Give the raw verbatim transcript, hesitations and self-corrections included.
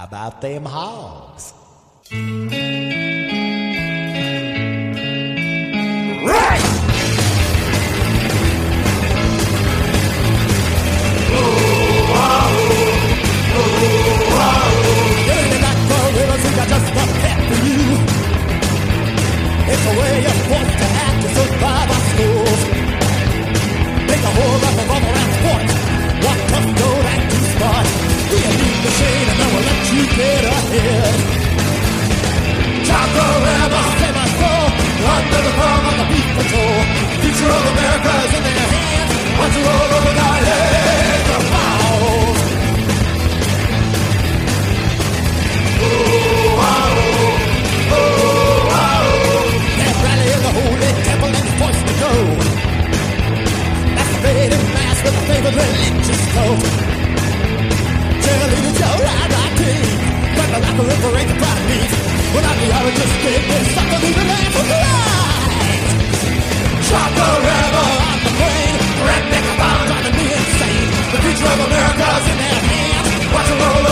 about them hogs? Right! Just a pet for you. It's a way you're forced to act to survive our schools. Make a whole lot of other and sports. What tough road and to spot. We leave the shade and then we'll let you get ahead. Top forever, say my soul. Under the thumb of the beat patrol. Future of America's in their hands. Watch you roll over the head. The fouls. Ooh, wow, oh, wow. That rally in the holy temple and forced to go. Masquerading mass with a favored religious cult. Cheerleaders yell, ride, ride, team. But the rapper liberate the pride beat. When I'm the arrogant kid, they suck to leave the land for life. Chop forever on the brain. Redneck about driving me insane. The future of America's in their hands. Watch it roll